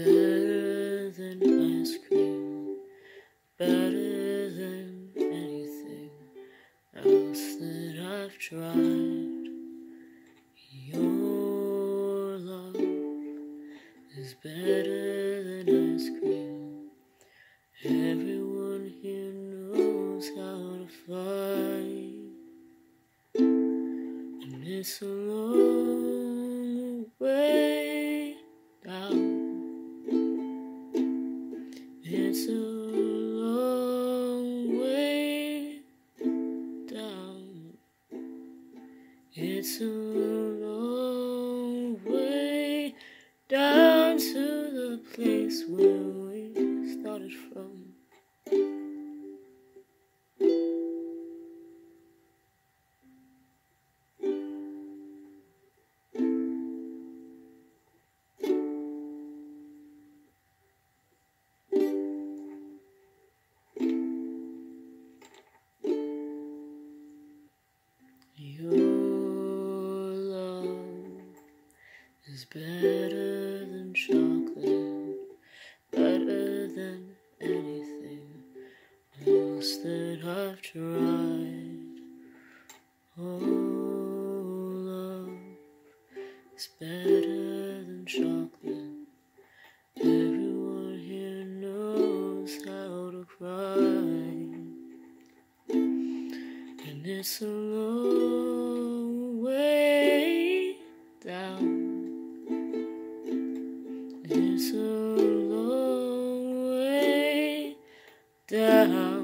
better than ice cream, better than anything else that I've tried. Your love is better than ice cream. Everyone here knows how to fly, and it's a long way down. It's a long way down. It's a long way down to the place where we started from. Your love is better than chocolate, better than anything else that I've tried. Oh, love is better than chocolate. Everyone here knows how to cry, and it's a long way down. It's a long way down.